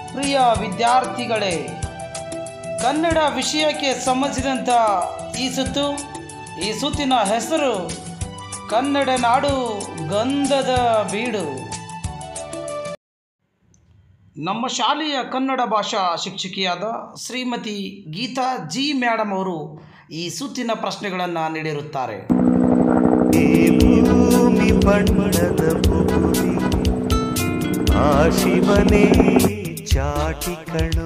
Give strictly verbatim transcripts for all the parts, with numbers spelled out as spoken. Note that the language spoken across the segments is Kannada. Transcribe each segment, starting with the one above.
ಪ್ರಿಯ ವಿದ್ಯಾರ್ಥಿಗಳೇ, ಕನ್ನಡ ವಿಷಯಕ್ಕೆ ಸಂಬಂಧಿಸಿದಂಥ ಈ ಸುತ್ತು ಈ ಸುತ್ತಿನ ಹೆಸರು ಕನ್ನಡ ನಾಡು ಗಂಧದ ಬೀಡು. ನಮ್ಮ ಶಾಲೆಯ ಕನ್ನಡ ಭಾಷಾ ಶಿಕ್ಷಕಿಯಾದ ಶ್ರೀಮತಿ ಗೀತಾ ಜಿ ಮೇಡಮ್ ಅವರು ಈ ಸುತ್ತಿನ ಪ್ರಶ್ನೆಗಳನ್ನು ನೀಡಿರುತ್ತಾರೆ. ಭೂಮಿ ಬಣ್ಣದ ಭೂಮಿ ಆ ಶಿವನೇ ಚಾಟಿ ಕಣೋ.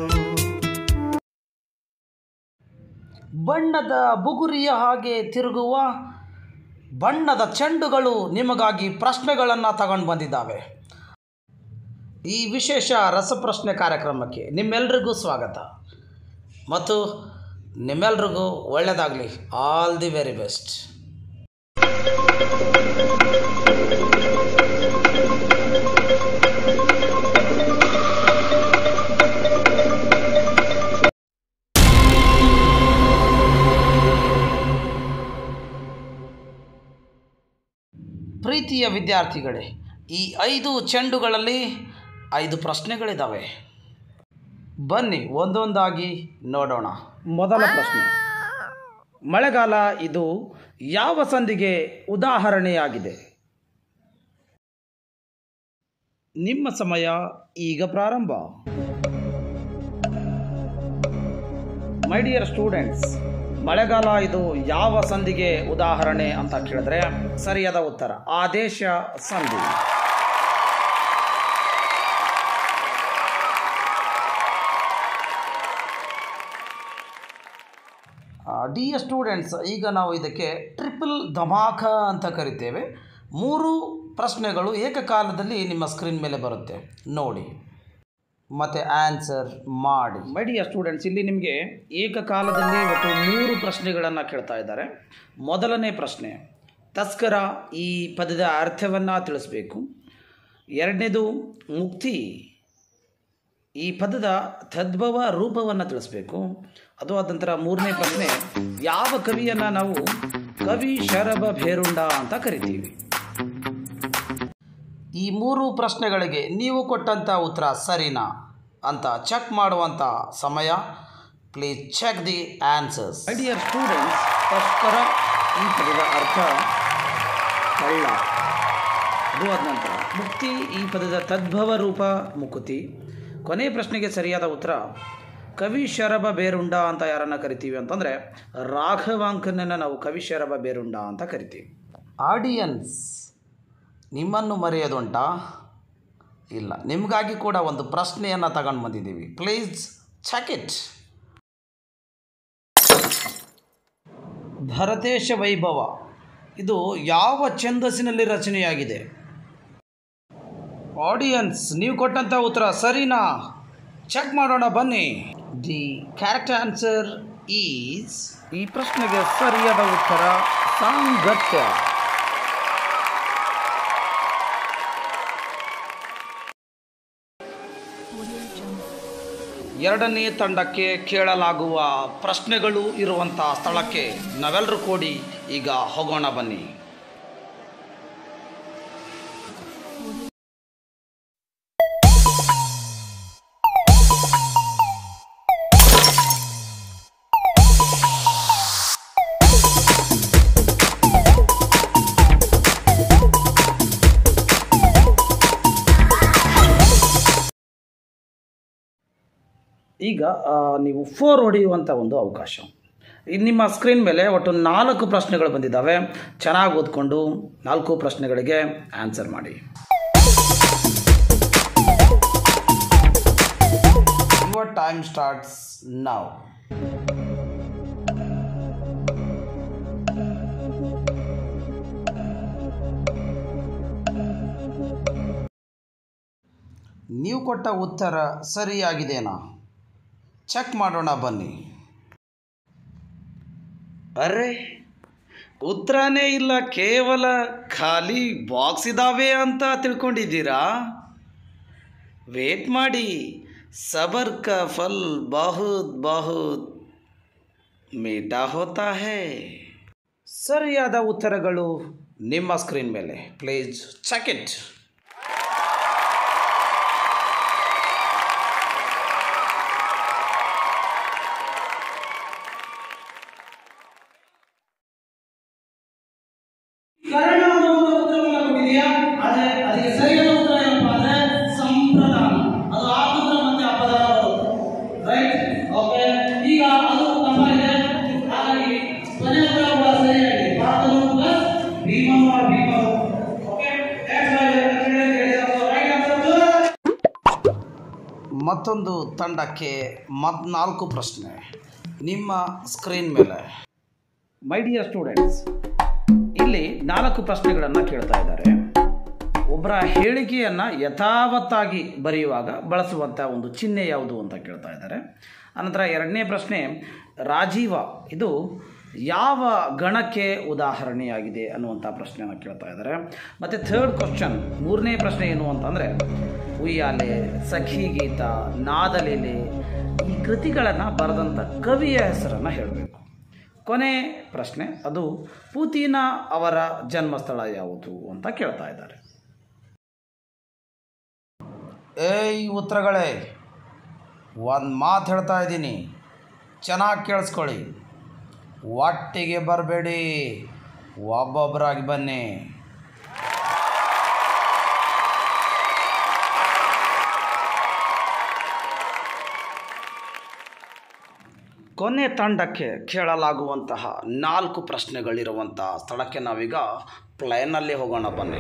ಬಣ್ಣದ ಬುಗುರಿಯ ಹಾಗೆ ತಿರುಗುವ ಬಣ್ಣದ ಚೆಂಡುಗಳು ನಿಮಗಾಗಿ ಪ್ರಶ್ನೆಗಳನ್ನು ತಗೊಂಡು ಬಂದಿದ್ದಾವೆ. ಈ ವಿಶೇಷ ರಸಪ್ರಶ್ನೆ ಕಾರ್ಯಕ್ರಮಕ್ಕೆ ನಿಮ್ಮೆಲ್ರಿಗೂ ಸ್ವಾಗತ ಮತ್ತು ನಿಮ್ಮೆಲ್ರಿಗೂ ಒಳ್ಳೆಯದಾಗಲಿ. All the very best. ಪ್ರೀತಿಯ ವಿದ್ಯಾರ್ಥಿಗಳೇ, ಈ ಐದು ಚೆಂಡುಗಳಲ್ಲಿ ಐದು ಪ್ರಶ್ನೆಗಳಿದ್ದಾವೆ. ಬನ್ನಿ ಒಂದೊಂದಾಗಿ ನೋಡೋಣ. ಮೊದಲ ಪ್ರಶ್ನೆ, ಮಳೆಗಾಲ ಇದು ಯಾವ ಸಂಧಿಗೆ ಉದಾಹರಣೆಯಾಗಿದೆ? ನಿಮ್ಮ ಸಮಯ ಈಗ ಪ್ರಾರಂಭ. ಮೈ ಡಿಯರ್ ಸ್ಟೂಡೆಂಟ್ಸ್, ಮಳೆಗಾಲ ಇದು ಯಾವ ಸಂಧಿಗೆ ಉದಾಹರಣೆ ಅಂತ ಕೇಳಿದ್ರೆ ಸರಿಯಾದ ಉತ್ತರ ಆದೇಶ ಸಂಧಿ. ಡಿಯರ್ ಸ್ಟೂಡೆಂಟ್ಸ್, ಈಗ ನಾವು ಇದಕ್ಕೆ ಟ್ರಿಪಲ್ ಧಮಾಕ ಅಂತ ಕರಿತೇವೆ. ಮೂರು ಪ್ರಶ್ನೆಗಳು ಏಕಕಾಲದಲ್ಲಿ ನಿಮ್ಮ ಸ್ಕ್ರೀನ್ ಮೇಲೆ ಬರುತ್ತೆ, ನೋಡಿ ಮತ್ತು ಆನ್ಸರ್ ಮಾಡಿ. ಮೈ ಡಿಯರ್ ಸ್ಟೂಡೆಂಟ್ಸ್, ಇಲ್ಲಿ ನಿಮಗೆ ಏಕಕಾಲದಲ್ಲಿ ಒಟ್ಟು ಮೂರು ಪ್ರಶ್ನೆಗಳನ್ನು ಕೇಳ್ತಾ ಇದ್ದಾರೆ. ಮೊದಲನೇ ಪ್ರಶ್ನೆ, ತಸ್ಕರ ಈ ಪದದ ಅರ್ಥವನ್ನು ತಿಳಿಸ್ಬೇಕು. ಎರಡನೇದು, ಮುಕ್ತಿ ಈ ಪದದ ತದ್ಭವ ರೂಪವನ್ನು ತಿಳಿಸ್ಬೇಕು. ಅದು ಆದ ನಂತರ ಮೂರನೇ ಪ್ರಶ್ನೆ, ಯಾವ ಕವಿಯನ್ನು ನಾವು ಕವಿ ಶರಭ ಬೇರುಂಡ ಅಂತ ಕರಿತೀವಿ? ಈ ಮೂರು ಪ್ರಶ್ನೆಗಳಿಗೆ ನೀವು ಕೊಟ್ಟಂಥ ಉತ್ತರ ಸರಿನಾ ಅಂತ ಚೆಕ್ ಮಾಡುವಂಥ ಸಮಯ. Please check the answers. My dear students, ತಸ್ಕರ ಈ ಪದದ ಅರ್ಥ ಕಳ್ಳ. ಅದು ಆದ ನಂತರ ಮುಕ್ತಿ ಈ ಪದದ ತದ್ಭವ ರೂಪ ಮುಕುತಿ. ಕೊನೆಯ ಪ್ರಶ್ನೆಗೆ ಸರಿಯಾದ ಉತ್ತರ ಕವಿ ಶರಭ ಬೇರುಂಡ ಅಂತ ಯಾರನ್ನು ಕರಿತೀವಿ ಅಂತಂದರೆ ರಾಘವಾಂಕನನ್ನು ನಾವು ಕವಿ ಶರಭ ಬೇರುಂಡ ಅಂತ ಕರಿತೀವಿ. ಆಡಿಯನ್ಸ್, ನಿಮ್ಮನ್ನು ಮರೆಯೋದುಂಟಾ? ಇಲ್ಲ, ನಿಮಗಾಗಿ ಕೂಡ ಒಂದು ಪ್ರಶ್ನೆಯನ್ನು ತಗೊಂಡು ಬಂದಿದ್ದೀವಿ. Please check it. ಭರತೇಶ ವೈಭವ ಇದು ಯಾವ ಛಂದಸ್ಸಿನಲ್ಲಿ ರಚನೆಯಾಗಿದೆ? ಆಡಿಯನ್ಸ್, ನೀವು ಕೊಟ್ಟಂಥ ಉತ್ತರ ಸರಿನಾ? ಚೆಕ್ ಮಾಡೋಣ ಬನ್ನಿ. ದಿ ಕರೆಕ್ಟ್ ಆನ್ಸರ್ ಈಸ್, ಈ ಪ್ರಶ್ನೆಗೆ ಸರಿಯಾದ ಉತ್ತರ ಸಾಂಗತ್ಯ. ಎರಡನೇ ತಂಡಕ್ಕೆ ಕೇಳಲಾಗುವ ಪ್ರಶ್ನೆಗಳು ಇರುವಂಥ ಸ್ಥಳಕ್ಕೆ ನಾವೆಲ್ಲರೂ ಕೂಡಿ ಈಗ ಹೋಗೋಣ ಬನ್ನಿ. ಈಗ ನೀವು ಫೋರ್ ಹೊಡೆಯುವಂಥ ಒಂದು ಅವಕಾಶ. ನಿಮ್ಮ ಸ್ಕ್ರೀನ್ ಮೇಲೆ ಒಟ್ಟು ನಾಲ್ಕು ಪ್ರಶ್ನೆಗಳು ಬಂದಿದ್ದಾವೆ. ಚೆನ್ನಾಗಿ ಓದ್ಕೊಂಡು ನಾಲ್ಕು ಪ್ರಶ್ನೆಗಳಿಗೆ ಆನ್ಸರ್ ಮಾಡಿ. Your time starts now. ನೀವು ಕೊಟ್ಟ ಉತ್ತರ ಸರಿಯಾಗಿದೆನಾ? ಚೆಕ್ ಮಾಡೋಣ ಬನ್ನಿ. ಅರೆ, ಉತ್ತರನೇ ಇಲ್ಲ, ಕೇವಲ ಖಾಲಿ ಬಾಕ್ಸ್ ಇದ್ದಾವೆ ಅಂತ ತಿಳ್ಕೊಂಡಿದ್ದೀರಾ? ವೇಟ್ ಮಾಡಿ, ಸಬರ್ ಕಾ ಫಲ್ ಬಹುತ್ ಬಹುತ್ ಮೀಠಾ ಹೋತಾ ಹೈ. ಸರಿಯಾದ ಉತ್ತರಗಳು ನಿಮ್ಮ ಸ್ಕ್ರೀನ್ ಮೇಲೆ. Please check it. ಮತ್ತೊಂದು ತಂಡಕ್ಕೆ ಮತ್ ನಾಲ್ಕು ಪ್ರಶ್ನೆ ನಿಮ್ಮ ಸ್ಕ್ರೀನ್ ಮೇಲೆ. ಮೈ ಡಿಯರ್ ಸ್ಟೂಡೆಂಟ್ಸ್, ಇಲ್ಲಿ ನಾಲ್ಕು ಪ್ರಶ್ನೆಗಳನ್ನು ಕೇಳ್ತಾ ಇದ್ದಾರೆ. ಒಬ್ಬರ ಹೇಳಿಕೆಯನ್ನು ಯಥಾವತ್ತಾಗಿ ಬರೆಯುವಾಗ ಬಳಸುವಂಥ ಒಂದು ಚಿಹ್ನೆ ಯಾವುದು ಅಂತ ಕೇಳ್ತಾ ಇದ್ದಾರೆ. ಅನಂತರ ಎರಡನೇ ಪ್ರಶ್ನೆ, ರಾಜೀವ ಇದು ಯಾವ ಗಣಕ್ಕೆ ಉದಾಹರಣೆಯಾಗಿದೆ ಅನ್ನುವಂಥ ಪ್ರಶ್ನೆಯನ್ನು ಕೇಳ್ತಾ ಇದ್ದಾರೆ. ಮತ್ತು ಥರ್ಡ್ ಕ್ವಶನ್, ಮೂರನೇ ಪ್ರಶ್ನೆ ಏನು ಅಂತಂದರೆ, ಉಯ್ಯಾಲೆ, ಸಖಿ ಗೀತ, ನಾದಲೀಲೆ ಈ ಕೃತಿಗಳನ್ನು ಬರೆದಂಥ ಕವಿಯ ಹೆಸರನ್ನು ಹೇಳಬೇಕು. ಕೊನೆ ಪ್ರಶ್ನೆ, ಅದು ಪೂತಿನ ಅವರ ಜನ್ಮಸ್ಥಳ ಯಾವುದು ಅಂತ ಕೇಳ್ತಾ ಇದ್ದಾರೆ. ಏಯ್ ಉತ್ತರಗಳೇ, ಒಂದು ಮಾತು ಹೇಳ್ತಾ ಇದ್ದೀನಿ, ಚೆನ್ನಾಗಿ ಕೇಳಿಸ್ಕೊಳ್ಳಿ. ಒಟ್ಟಿಗೆ ಬರಬೇಡಿ, ಒಬ್ಬೊಬ್ಬರಾಗಿ ಬನ್ನಿ. ಕೊನೆ ತಂಡಕ್ಕೆ ಕೇಳಲಾಗುವಂತಹ ನಾಲ್ಕು ಪ್ರಶ್ನೆಗಳಿರುವಂಥ ಸ್ಥಳಕ್ಕೆ ನಾವೀಗ ಪ್ಲೇನಲ್ಲಿ ಹೋಗೋಣ ಬನ್ನಿ.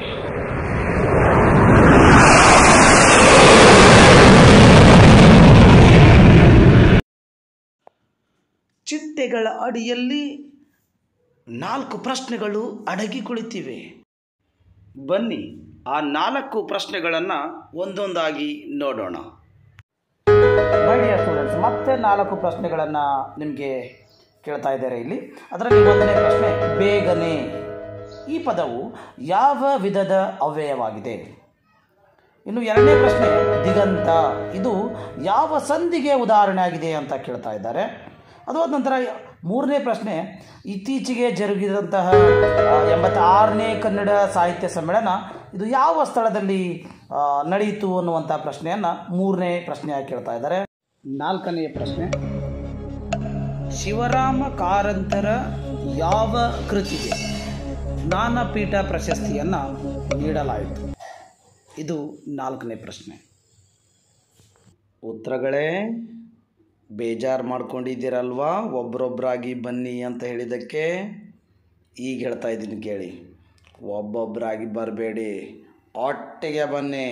ಚಿಟ್ಟೆಗಳ ಅಡಿಯಲ್ಲಿ ನಾಲ್ಕು ಪ್ರಶ್ನೆಗಳು ಅಡಗಿ ಕುಳಿತಿವೆ. ಬನ್ನಿ ಆ ನಾಲ್ಕು ಪ್ರಶ್ನೆಗಳನ್ನು ಒಂದೊಂದಾಗಿ ನೋಡೋಣ. ಮೈ ಡಿಯರ್ ಸ್ಟೂಡೆಂಟ್ಸ್, ಮತ್ತೆ ನಾಲ್ಕು ಪ್ರಶ್ನೆಗಳನ್ನು ನಿಮಗೆ ಕೇಳ್ತಾ ಇದ್ದಾರೆ ಇಲ್ಲಿ. ಅದರಲ್ಲಿ ಒಂದನೇ ಪ್ರಶ್ನೆ, ಬೇಗನೆ ಈ ಪದವು ಯಾವ ವಿಧದ ಅವ್ಯಯವಾಗಿದೆ? ಇನ್ನು ಎರಡನೇ ಪ್ರಶ್ನೆ, ದಿಗಂತ ಇದು ಯಾವ ಸಂಧಿಗೆ ಉದಾಹರಣೆ ಆಗಿದೆ ಅಂತ ಕೇಳ್ತಾ ಇದ್ದಾರೆ. ಅದು ಆದ ನಂತರ ಮೂರನೇ ಪ್ರಶ್ನೆ, ಇತ್ತೀಚೆಗೆ ಜರುಗಿದಂತಹ ಎಂಬತ್ತಾರನೇ ಕನ್ನಡ ಸಾಹಿತ್ಯ ಸಮ್ಮೇಳನ ಇದು ಯಾವ ಸ್ಥಳದಲ್ಲಿ ನಡೆಯಿತು ಅನ್ನುವಂಥ ಪ್ರಶ್ನೆಯನ್ನು ಮೂರನೇ ಪ್ರಶ್ನೆಯಾಗಿ ಕೇಳ್ತಾ ಇದ್ದಾರೆ. ನಾಲ್ಕನೆಯ ಪ್ರಶ್ನೆ, ಶಿವರಾಮ ಕಾರಂತರ ಯಾವ ಕೃತಿಗೆ ಜ್ಞಾನಪೀಠ ಪ್ರಶಸ್ತಿಯನ್ನು ನೀಡಲಾಯಿತು? ಇದು ನಾಲ್ಕನೇ ಪ್ರಶ್ನೆ. ಉತ್ತರಗಳೇ, ಬೇಜಾರು ಮಾಡ್ಕೊಂಡಿದ್ದೀರಲ್ವಾ ಒಬ್ಬರೊಬ್ಬರಾಗಿ ಬನ್ನಿ ಅಂತ ಹೇಳಿದ್ದಕ್ಕೆ? ಈಗ ಹೇಳ್ತಾ ಇದ್ದೀನಿ ಕೇಳಿ, ಒಬ್ಬೊಬ್ಬರಾಗಿ ಬರಬೇಡಿ, ಒಟ್ಟಿಗೆ ಬನ್ನಿ.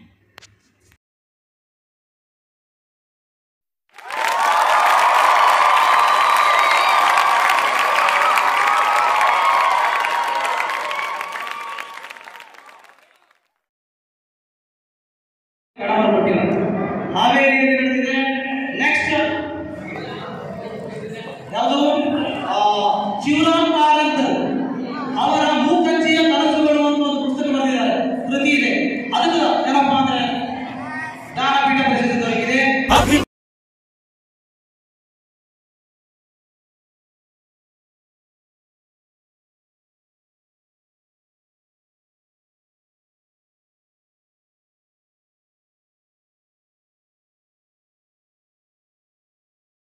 ಹಾವೇರಿ ನಡೆದಿದೆ. ನೆಕ್ಸ್ಟ್ ಯಾವುದು? ಶಿವರಾಮ